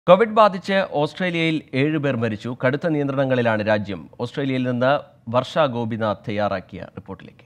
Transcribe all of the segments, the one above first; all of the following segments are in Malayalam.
കോവിഡ് ബാധിച്ച് ഓസ്ട്രേലിയയിൽ 7 പേർ മരിച്ചു. കടുത്ത നിയന്ത്രണങ്ങളിലാണ് രാജ്യം. ഓസ്ട്രേലിയയിൽ നിന്ന് വർഷ ഗോപിനാഥ് തയ്യാറാക്കിയ റിപ്പോർട്ടിലേക്ക്.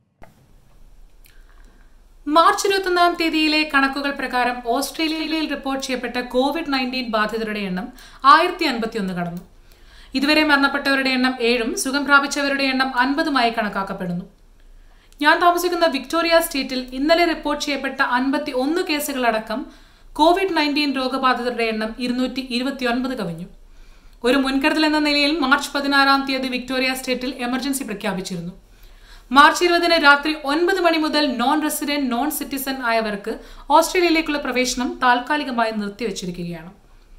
മാർച്ച് 21-ാം തീയതിയിലെ കണക്കുകൾ പ്രകാരം ഓസ്ട്രേലിയയിൽ റിപ്പോർട്ട് ചെയ്യപ്പെട്ട COVID-19 ബാധിതരുടെ എണ്ണം 1051 കടന്നു. ഇതുവരെ മരണപ്പെട്ടവരുടെ എണ്ണം 7ഉം സുഖം പ്രാപിച്ചവരുടെ എണ്ണം 50ഉമായി കണക്കാക്കപ്പെടുന്നു. ഞാൻ താമസിക്കുന്ന വിക്ടോറിയ സ്റ്റേറ്റിൽ ഇന്നലെ റിപ്പോർട്ട് ചെയ്യപ്പെട്ട 51 കേസുകളടക്കം COVID-19 രോഗബാധിതരുടെ എണ്ണം 229 കവിഞ്ഞു. ഒരു മുൻകരുതൽ എന്ന നിലയിൽ മാർച്ച് 16-ാം തീയതി വിക്ടോറിയ സ്റ്റേറ്റിൽ എമർജൻസി പ്രഖ്യാപിച്ചിരുന്നു. മാർച്ച് 20-ന് രാത്രി 9 മണി മുതൽ നോൺ റെസിഡന്റ്, നോൺ സിറ്റിസൺ ആയവർക്ക് ഓസ്ട്രേലിയയിലേക്കുള്ള പ്രവേശനം താൽക്കാലികമായി നിർത്തിവച്ചിരിക്കുകയാണ്.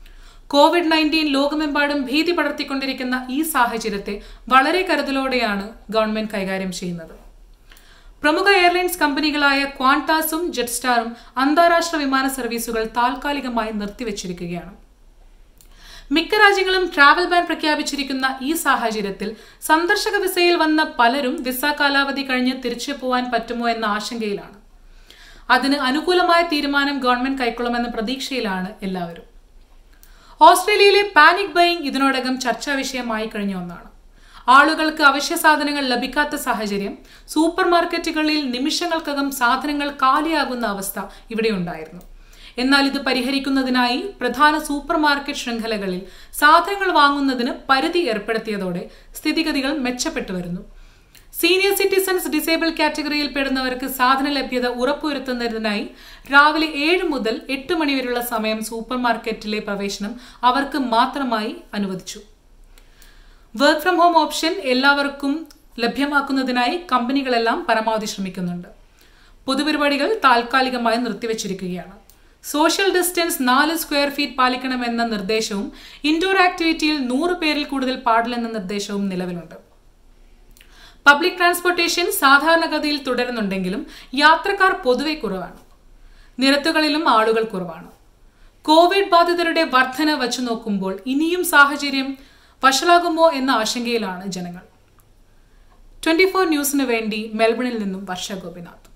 COVID-19 ലോകമെമ്പാടും ഭീതി പടർത്തിക്കൊണ്ടിരിക്കുന്ന ഈ സാഹചര്യത്തെ വളരെ കരുതലോടെയാണ് ഗവൺമെന്റ് കൈകാര്യം ചെയ്യുന്നത്. പ്രമുഖ എയർലൈൻസ് കമ്പനികളായ ക്വാണ്ടാസും ജെറ്റ്സ്റ്റാറും അന്താരാഷ്ട്ര വിമാന സർവീസുകൾ താൽക്കാലികമായി നിർത്തിവച്ചിരിക്കുകയാണ്. മിക്ക രാജ്യങ്ങളും ട്രാവൽ ബാൻ പ്രഖ്യാപിച്ചിരിക്കുന്ന ഈ സാഹചര്യത്തിൽ സന്ദർശക വിസയിൽ വന്ന പലരും വിസ കാലാവധി കഴിഞ്ഞ് തിരിച്ചു പോകാൻ പറ്റുമോ എന്ന ആശങ്കയിലാണ്. അതിന് അനുകൂലമായ തീരുമാനം ഗവൺമെന്റ് കൈക്കൊള്ളുമെന്ന പ്രതീക്ഷയിലാണ് എല്ലാവരും. ഓസ്ട്രേലിയയിലെ പാനിക് ബൈയിങ് ഇതിനോടകം ചർച്ചാ വിഷയമായി കഴിഞ്ഞ ഒന്നാണ്. ആളുകൾക്ക് അവശ്യ സാധനങ്ങൾ ലഭിക്കാത്ത സാഹചര്യം, സൂപ്പർ മാർക്കറ്റുകളിൽ നിമിഷങ്ങൾക്കകം സാധനങ്ങൾ കാലിയാകുന്ന അവസ്ഥ ഇവിടെയുണ്ടായിരുന്നു. എന്നാൽ ഇത് പരിഹരിക്കുന്നതിനായി പ്രധാന സൂപ്പർ മാർക്കറ്റ് ശൃംഖലകളിൽ സാധനങ്ങൾ വാങ്ങുന്നതിന് പരിധി ഏർപ്പെടുത്തിയതോടെ സ്ഥിതിഗതികൾ മെച്ചപ്പെട്ടു വരുന്നു. സീനിയർ സിറ്റിസൺസ്, ഡിസേബിൾ കാറ്റഗറിയിൽ പെടുന്നവർക്ക് സാധന ലഭ്യത ഉറപ്പുവരുത്തുന്നതിനായി രാവിലെ 7 മുതൽ 8 മണിവരെയുള്ള സമയം സൂപ്പർ മാർക്കറ്റിലെ പ്രവേശനം അവർക്ക് മാത്രമായി അനുവദിച്ചു. വർക്ക് ഫ്രം ഹോം ഓപ്ഷൻ എല്ലാവർക്കും ലഭ്യമാക്കുന്നതിനായി കമ്പനികളെല്ലാം പരമാവധി ശ്രമിക്കുന്നുണ്ട്. പൊതുപരിപാടികൾ താൽക്കാലികമായി നിർത്തിവച്ചിരിക്കുകയാണ്. സോഷ്യൽ ഡിസ്റ്റൻസ് 4 സ്ക്വയർ ഫീറ്റ് പാലിക്കണമെന്ന നിർദ്ദേശവും ഇൻഡോർ ആക്ടിവിറ്റിയിൽ 100 പേരിൽ കൂടുതൽ പാടില്ലെന്ന നിർദ്ദേശവും നിലവിലുണ്ട്. പബ്ലിക് ട്രാൻസ്പോർട്ടേഷൻ സാധാരണഗതിയിൽ തുടരുന്നുണ്ടെങ്കിലും യാത്രക്കാർ പൊതുവെ കുറവാണ്. നിരത്തുകളിലും ആളുകൾ കുറവാണ്. കോവിഡ് ബാധിതരുടെ വർധന വച്ചു നോക്കുമ്പോൾ ഇനിയും സാഹചര്യം വഷളാകുമോ എന്ന ആശങ്കയിലാണ് ജനങ്ങൾ. 24 ന്യൂസിനു വേണ്ടി മെൽബണിൽ നിന്നും വർഷ ഗോപിനാഥ്.